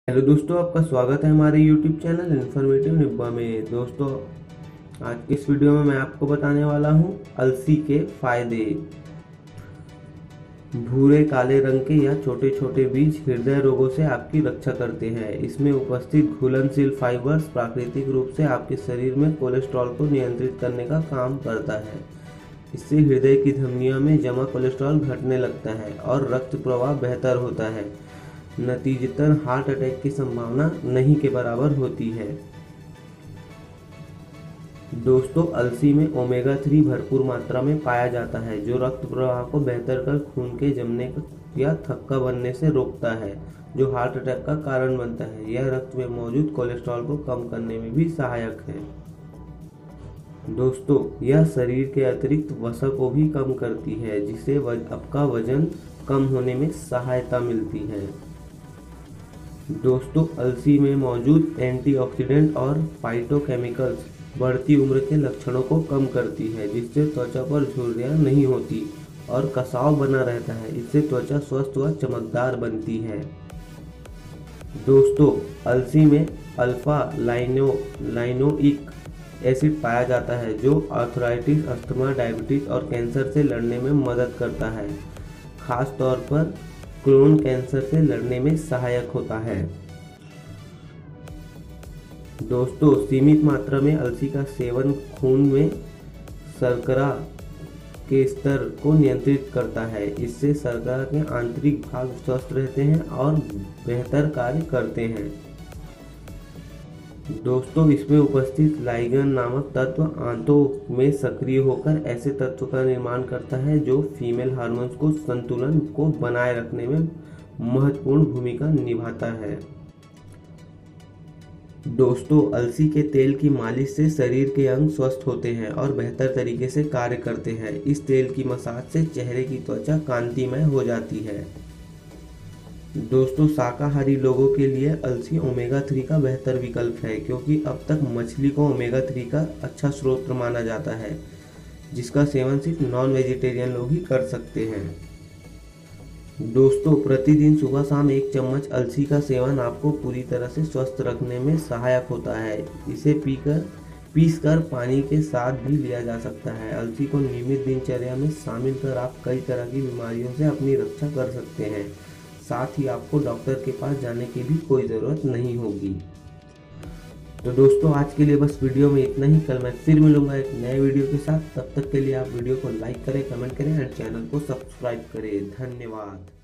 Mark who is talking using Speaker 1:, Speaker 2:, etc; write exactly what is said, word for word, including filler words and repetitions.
Speaker 1: Hello दोस्तों, आपका स्वागत है हमारे यूट्यूब चैनल इन्फॉर्मेटिव निब्बा में। दोस्तों, आज की इस वीडियो में मैं आपको बताने वाला हूं अलसी के फायदे। भूरे काले रंग के या छोटे छोटे बीज हृदय रोगों से आपकी रक्षा करते हैं। इसमें उपस्थित घुलनशील फाइबर्स प्राकृतिक रूप से आपके शरीर में कोलेस्ट्रॉल को नियंत्रित करने का काम करता है। इससे हृदय की धमनियों में जमा कोलेस्ट्रॉल घटने लगता है और रक्त प्रवाह बेहतर होता है। नतीजतन हार्ट अटैक की संभावना नहीं के बराबर होती है। दोस्तों, अलसी में ओमेगा थ्री भरपूर मात्रा में पाया जाता है, जो रक्त प्रवाह को बेहतर कर खून के जमने या थक्का बनने से रोकता है, जो हार्ट अटैक का कारण बनता है। यह रक्त में मौजूद कोलेस्ट्रॉल को कम करने में भी सहायक है। दोस्तों, यह शरीर के अतिरिक्त वसा को भी कम करती है, जिससे आपका वजन कम होने में सहायता मिलती है। दोस्तों, अलसी में मौजूद एंटीऑक्सीडेंट और फाइटोकेमिकल्स बढ़ती उम्र के लक्षणों को कम करती है, जिससे त्वचा पर झुर्रियां नहीं होती और कसाव बना रहता है। इससे त्वचा स्वस्थ व चमकदार बनती है। दोस्तों, अलसी में अल्फा लाइनो लाइनोइक एसिड पाया जाता है, जो आर्थराइटिस, अस्थमा, डायबिटीज और कैंसर से लड़ने में मदद करता है। खास तौर पर क्रोन कैंसर से लड़ने में सहायक होता है। दोस्तों, सीमित मात्रा में अलसी का सेवन खून में शर्करा के स्तर को नियंत्रित करता है। इससे शर्करा के आंतरिक भाग स्वस्थ रहते हैं और बेहतर कार्य करते हैं। दोस्तों, इसमें उपस्थित लाइगन नामक तत्व आंतों में सक्रिय होकर ऐसे तत्व का निर्माण करता है जो फीमेल हार्मोन्स को संतुलन को बनाए रखने में महत्वपूर्ण भूमिका निभाता है। दोस्तों, अलसी के तेल की मालिश से शरीर के अंग स्वस्थ होते हैं और बेहतर तरीके से कार्य करते हैं। इस तेल की मसाज से चेहरे की त्वचा कांतिमय हो जाती है। दोस्तों, शाकाहारी लोगों के लिए अलसी ओमेगा थ्री का बेहतर विकल्प है, क्योंकि अब तक मछली को ओमेगा थ्री का अच्छा स्रोत माना जाता है, जिसका सेवन सिर्फ नॉन वेजिटेरियन लोग ही कर सकते हैं। दोस्तों, प्रतिदिन सुबह शाम एक चम्मच अलसी का सेवन आपको पूरी तरह से स्वस्थ रखने में सहायक होता है। इसे पीकर पीसकर पानी के साथ भी लिया जा सकता है। अलसी को नियमित दिनचर्या में शामिल कर आप कई तरह की बीमारियों से अपनी रक्षा कर सकते हैं। साथ ही आपको डॉक्टर के पास जाने की भी कोई ज़रूरत नहीं होगी। तो दोस्तों, आज के लिए बस वीडियो में इतना ही। कल मैं फिर मिलूंगा एक नए वीडियो के साथ। तब तक के लिए आप वीडियो को लाइक करें, कमेंट करें और चैनल को सब्सक्राइब करें। धन्यवाद।